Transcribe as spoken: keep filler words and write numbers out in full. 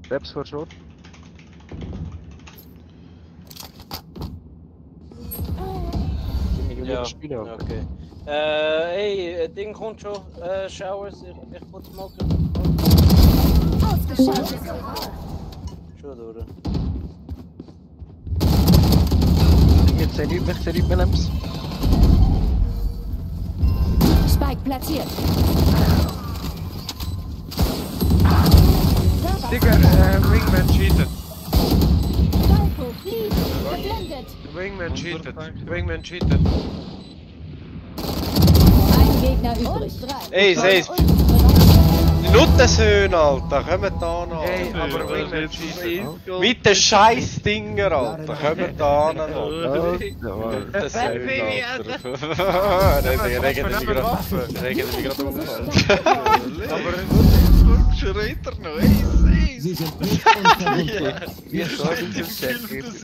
Steps vor Short. Ja, okay. Äh, ey, Ding kommt schon. Äh, Showers, ich, ich putz smoken. Ausgeschaltet. Schon durch. Jetzt sehe ich mich, sehe ich Willems. Spike platziert. Digga, äh, Wingman cheatet. Falco fliegt. Geblendet. Wingman cheatet. Wingman cheatet. Ein Gegner übrig. Ey, Seis! Die Nuttensöhne, Alter, kommt da noch. Ey, aber Wingman cheatet. Mit den Scheiß-Dinger, Alter, kommt da noch. Nuttensöhne, Alter. Regen mich gerade Regen mich gerade um. Aber Nuttensöhne schreit er noch. Ey, Seis! Sie sind nicht unverwundbar. Wie soll ich das checken?